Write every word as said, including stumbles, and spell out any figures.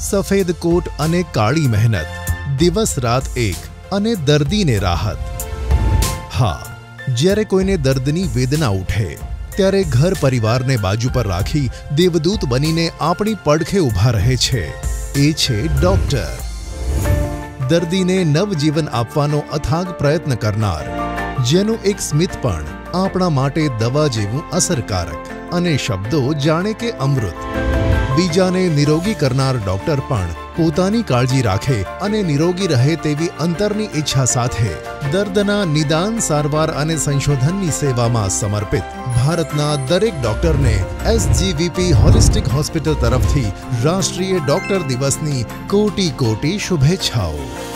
સફેદ કોટ અને કાળી મહેનત, દિવસ રાત એક અને દર્દીને રાહત। હા, જ્યારે કોઈને દર્દની વેદના ઉઠે ત્યારે ઘર પરિવારને બાજુ પર રાખી દેવદૂત બનીને આપણી પડખે ઊભા રહે છે એ છે ડોક્ટર। દર્દીને નવજીવન આપવાનો અથાગ પ્રયત્ન કરનાર, જેનું એક સ્મિત પણ આપણા માટે દવા જેવું અસરકારક અને શબ્દો જાણે કે અમૃત। બીજાને નિરોગી કરનાર ડોક્ટર પણ પોતાની કાળજી રાખે અને નિરોગી રહે તેવી અંતરની ઈચ્છા સાથે દર્દના નિદાન, સારવાર અને સંશોધનની સેવામાં સમર્પિત ભારતના દરેક ડોક્ટરને એસજીવીપી હોલિસ્ટિક હોસ્પિટલ તરફથી રાષ્ટ્રીય ડોક્ટર દિવસની કોટી કોટી શુભેચ્છાઓ।